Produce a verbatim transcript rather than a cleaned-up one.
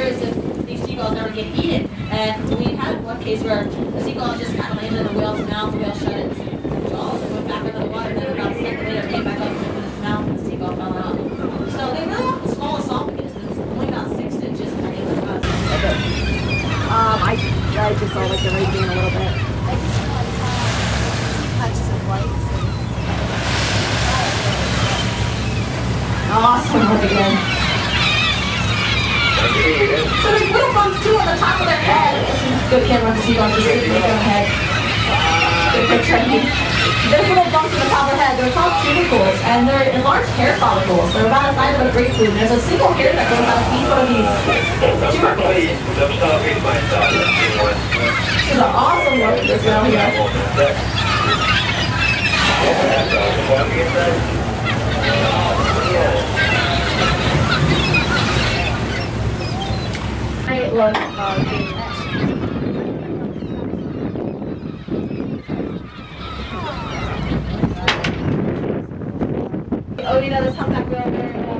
fear is if these seagulls ever get eaten. And we had one case where the seagull just kind of landed in the whale's mouth, the whale shut its jaws and went back under the water, and then about a second later came back up and opened its mouth and the seagull fell out. So they really have the small esophagus. It's only about six inches in diameter. Okay. Um, I, I just saw like the right being a little bit. I just saw like uh, patches of whites. Awesome look again. So there's little bumps too on the top of their head. Good camera to see on just sitting on their head. Good picture. There's little bumps on the top of their head. They're called tubercles, and they're enlarged hair follicles. They're about the size of a grapefruit. There's a single hair that goes out of each one of these tubercles. This is an awesome look at this girl here. Great look of the Oh, you know, this humpback whale very well.